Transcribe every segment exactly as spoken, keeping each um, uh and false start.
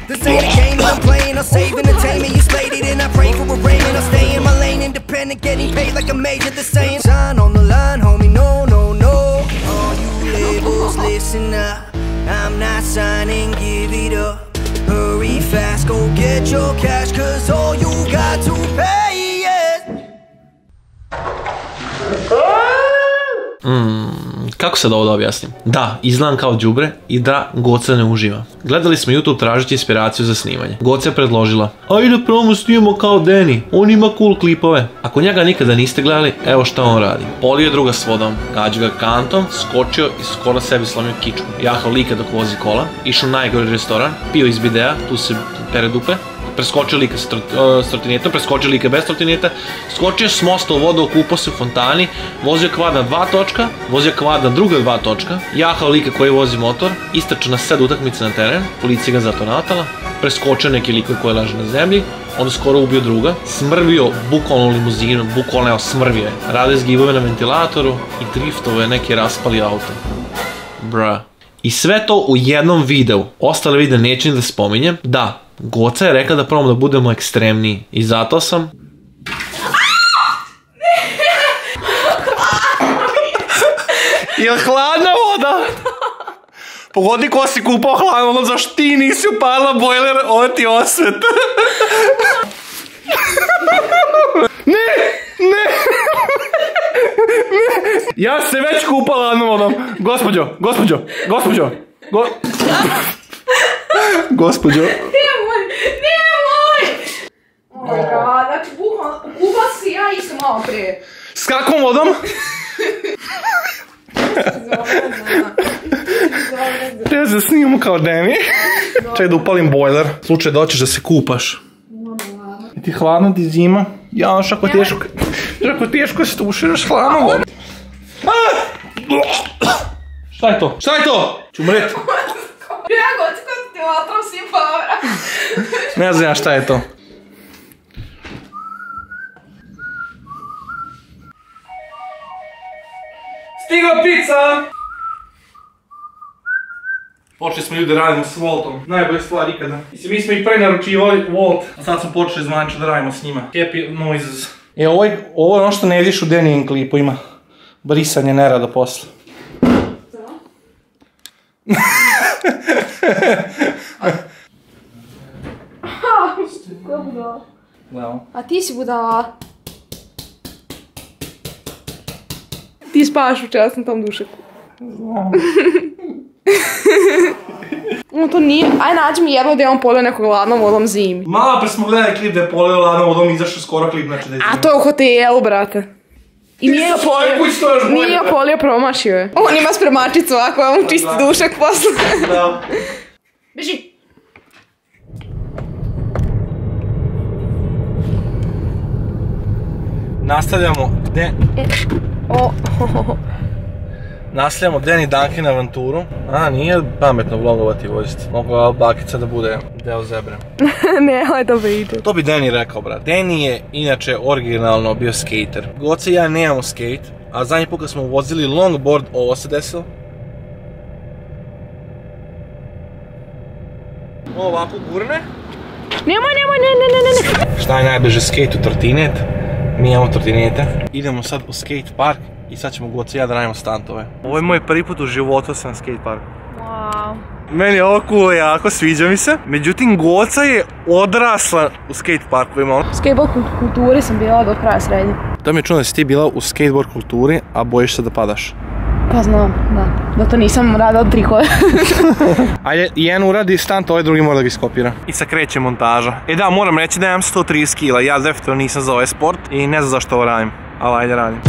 This ain't a game that I'm playing, I'll save entertainment. You slayed it and I pray for a rain. And I'll stay in my lane, independent, getting paid like a major. The saying, sign on the line, homie, no, no, no. All you labels, listen up. I'm not signing, give it up. Hurry fast, go get your cash, cause all you got to pay is... Mm, kako se da ovo da objasnim? Da, izgledam kao đubre i da, Goca ne uživa. Gledali smo YouTube tražiti inspiraciju za snimanje. Goca je predložila, ajde probamo snimamo kao Danny, on ima cool klipove. Ako njega nikada niste gledali, evo šta on radi. Polio druga s vodom, gađa ga kantom, skočio i skoro sebi slomio kičmu. Jahao lika dok vozi kola, išao u najgori restoran, pio iz bidea, tu se pere dupe. Preskočio lika s trotinetom, preskočio lika bez trotineta, skočio s mosta u vodu, okupao se u fontani, vozio kvad na dva točka, vozio kvad na druga dva točka, jahao lika koji vozi motor, istrčao na sed utakmice na teren, policija ga zato natala, preskočio neki likove koji leže na zemlji, onda skoro ubio druga, smrvio bukvalno limuzinu, bukvalno evo smrvio je, radio zgibove na ventilatoru i driftove neki raspali auto. Bra. I sve to u jednom videu, ostale videa neću ni da spominjem, da, Goca je rekla da probamo da budemo ekstremniji i zato sam... Je li hladna voda? Pogodi ko si kupao hladnu vodu, zašto ti nisi upalila bojler, ovo ti osvet. Ne, ne, ne. Ja se već kupao hladnom vodom. Gospođo, gospođo, gospođo, go... Gospođo. Nemoj, nemoj! Oh my god, znači kupao si ja isto malo prije. S kakvom vodom? Treba se snimamo kao Danny. Čekaj da upalim bojler. Slučaj da hoćeš da se kupaš. I ti hladno ti zima. Ja, šako teško. Šako teško se tuširaš hladno vodu. Šta je to? Šta je to? Ću umret. Ja god ti vatrom simpavra. Ne znam šta je to. Stigla pizza! Počeli smo ljudi da radimo s Voltom. Najbolja stvar ikada. Mislim, mi smo ih pre naručivali Volt, a sad smo počeli zvanično da radimo s njima. Happy noises. E, ovo je ono što ne vidiš u Dannyjim klipovima. Brisanje nerada posle. Ko je budala? Gledamo. A ti si budala. Ti spavaš u časnom tom dušeku. Znam. No to nije, aj nađi mi jedno da je on polio nekog hladnom vodom zimi. Malo pre smo gledali klip da je polio hladnom vodom, izašao skoro klip, znači da je zima. A to je u hotelu, brate. I nije ga polio, nije ga polio, promašio je. On ima spremačicu ovako, on mu čisti dušak posle. Da. Beži. Nastavljamo Den... O, Nastavljamo Danny Duncan avanturu. A, nije pametno vlogovati voziti. Mogla bakica da bude deo zebre. ne, ovaj to bi ide. To bi Danny rekao, brat. Danny je inače originalno bio skater. Goca i ja nemamo skate, a zadnji put kad smo vozili longboard, ovo se desilo. Ovako gurne. Nemoj, nemoj, ne, ne, ne, ne. Šta je najbliže skate u trotinet? Mi imamo trotinete. Idemo sad u skate park i sad ćemo Goca i ja da radimo stantove. Ovo je moj prvi put u životu sam na skate parku. Wow. Meni je ovo cool, jako sviđa mi se. Međutim, Goca je odrasla u skate parkovima. Skateboard kulturi sam bila do kraja srednje. To mi je čudno da si ti bila u skateboard kulturi, a bojiš se da padaš. Pa znam, da. Da to nisam radila od trikove. Ajde, jedan uradi stunt, ovaj drugi mora da ga iskopira. I sad kreće montaža. E da, moram reći da imam sto trideset kila. Ja definitivno nisam za ovaj sport i ne znam zašto ovo radim. Ali ajde radim.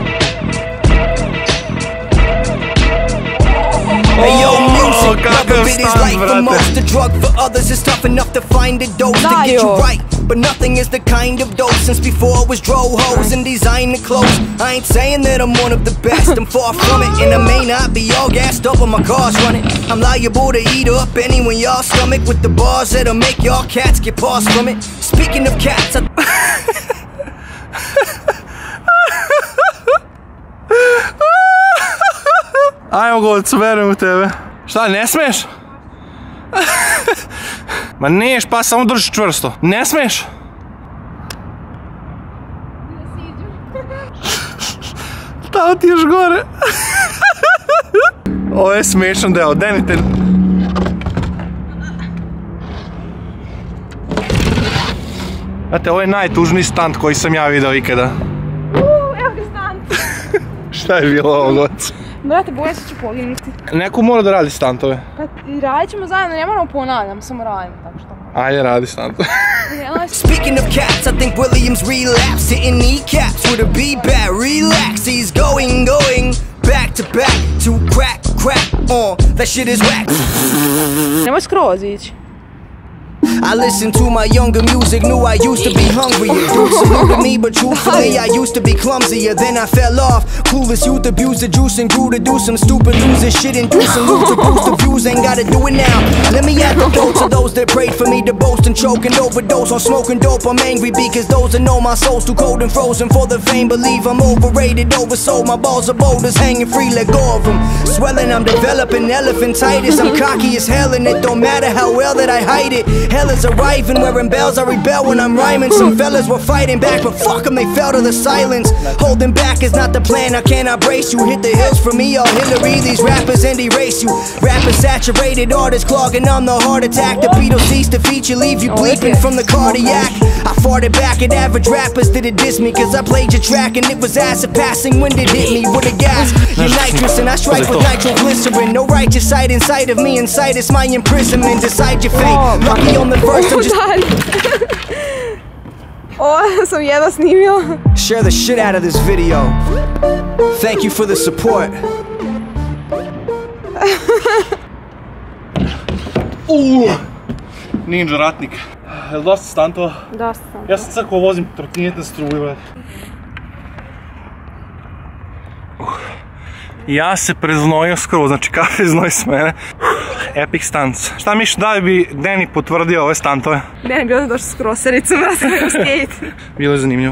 Hey yo, music, love of it is life for most. The drug for others is tough enough to find a dose to get you right. But nothing is the kind of dope since before it was dro hoes and designer clothes. I ain't saying that I'm one of the best, I'm far from it. And I may not be all gassed up when my car's running. I'm liable to eat up anyone y'all stomach with the bars that'll make y'all cats get paws from it. Speaking of cats, I... Ajmo Gocu, verujem u tebe. Šta, ne smiješ? Ma neš, pa samo drži čvrsto. Ne smiješ? Tamo ti još gore. Ovo je smiješan deo, denite. Znate, ovo je najtužniji stunt koji sam ja vidio ikada. Uuu, evo ga stunt. Šta je bilo ovo goc? Brate, bojim se ću poginuti. Neko mora da radi stuntove. Pa i radit ćemo zajedno, ne moramo ponavljam, samo radimo tako što. Ajde, radi stuntove. Speaking of cats, I think Williams relapsed, hitting kneecaps with a beat-bat. Relax, he's going, going back to back to crack, crack. On, that shit is whack. Nemoj skroz ići. I listened to my younger music, knew I used to be hungrier. Dude saluted me, but truthfully I used to be clumsier. Then I fell off. Coolest youth abused the juice and grew to do some stupid loser shit and do some loot to boost the views. Ain't gotta do it now. Let me add the vote to those that prayed for me to boast and choke and overdose on smoking dope. I'm angry because those that know my soul's too cold and frozen for the fame. Believe I'm overrated, oversold. My balls are boulders hanging free, let go of them. Swelling, I'm developing elephantitis. I'm cocky as hell and it don't matter how well that I hide it. Hell is arriving, wearing bells, I rebel when I'm rhyming. Some fellas were fighting back, but fuck them, they fell to the silence. Holding back is not the plan, I cannot brace you. Hit the hills for me, all Hillary, these rappers and erase you. Rappers saturated, artists clogging on the heart attack. The Beatles cease to feature, leave you bleeping from the cardiac. I farted back at average rappers, did it diss me? Cause I played your track and it was acid passing when it hit me with a gas. You're nitrous and I strike with nitroglycerin. No righteous sight inside of me, inside is my imprisonment. Decide your fate, lucky on the first. Udari. Ovo sam jedva snimila. Share the shit out of this video. Thank you for the support. Uuuu, Ninja ratnik. Jel dosta stantova? Dosta stantova. Ja sam sad ko vozim trotinet na struju, brate. Ja se preznojio skroz, znači kafe znoj s mene. Epic stunts. Šta misliš da li bi Danny potvrdio ove stuntove? Danny bi ovdje došao s krosericom, ja sam u skate. Bilo je zanimljivo.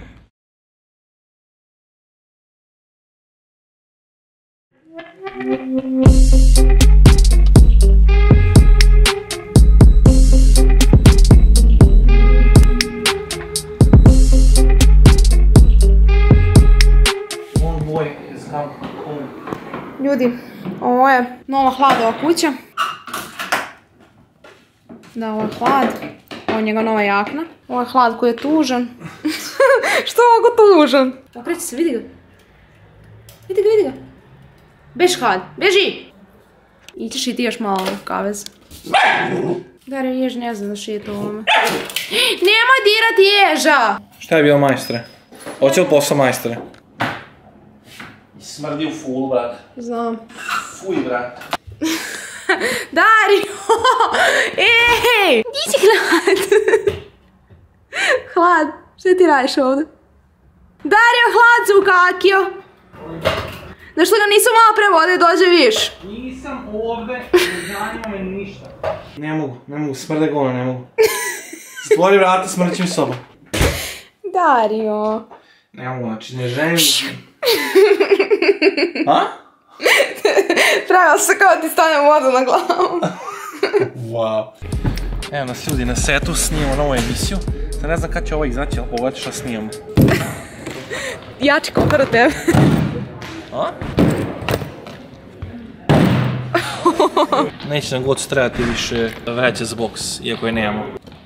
Ljudi, ovo je nova hladova kuća. Da, ovo je hlad. Ovo je njega nova jakna. Ovo je hlad koji je tužan. Što je ovako tužan? Okreći se, vidi ga. Vidi ga, vidi ga. Bež hlad, beži! Ićeš i ti još malo u kavez. Dario, jež ne znam da šije ovome. Nemoj dirati ježa! Šta je bilo majstre? Hoće li posao majstre? Smrdi u ful, brat. Znam. Fuj, brat. Dario! Ej! Di će hlad? Hlad, šta ti radiš ovdje? Dario, hlad se ukakio! Zašto ga nisam malo pre vode, dođe viš? Nisam ovdje, ne zanima me ništa. Ne mogu, ne mogu, smrde govno, ne mogu. Stvori vrata, smrćim mi soba. Dario. Ne mogu, znači ne želim... A? Pravila se kao ti stane vodu na glavu. Wow. Evo nas ljudi na setu, snimamo novu emisiju. Sad ne znam kad će ovo izaći, ali pogledajte šta snimamo. Jači kopar od tebe. A? Neće nam god trebati više vreće za boks, iako je nemamo.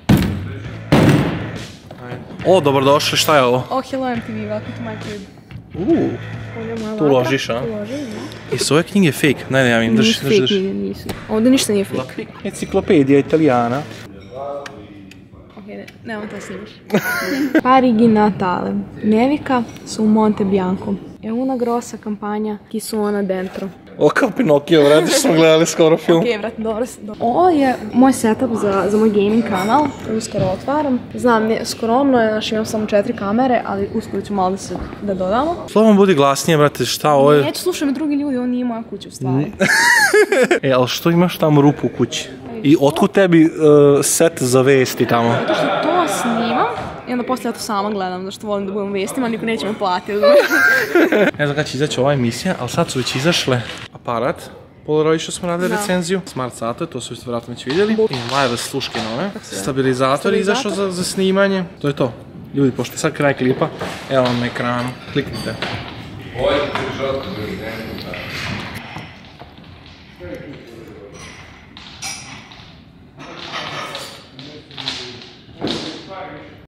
O, dobrodošli, šta je ovo? Oh, hello M T V, welcome to my crib. Uuu, tu uložiš, a? Tu uložiš, da. I su ove knjige fake? Ne, ne, ja im, drži, drži, drži. Nisu fake, nisu. Ovdje ništa nije fake. Enciklopedija italijana. Ok, ne, nemam to snimaš. Parigi Natale. Nevica su Monte Bianco. È una grossa campagna chi suona dentro. O, kao Pinokio, vrati, što smo gledali skoro film. Ok, vrat, dobro. Ovo je moj setup za, za moj gaming kanal, koji uskoro otvaram. Znam, ne, skromno je, znači imam samo četiri kamere, ali uskoro ću malo da se da dodamo. Slovom budi glasnije, brate, šta ovo je? Neću, slušaj me drugi ljudi, ovo nije moja kuća u stvari. E, ali što imaš tamo rupu u kući? I otkud tebi uh, set za vesti tamo? Zato što to snimam i onda poslije ja to sama gledam, zašto volim da budem u vestima, niko neće me platiti. Ne znam kada će izaći ova emisija, ali sad su već izašle aparat, Polaroid što smo radili recenziju. Smart sate, to su isto vjerojatno već vidjeli. I wireless sluške nove. Stabilizator je izašao za, za snimanje. To je to. Ljudi, pošto je sad kraj klipa, evo vam na ekranu. Kliknite. Ovo je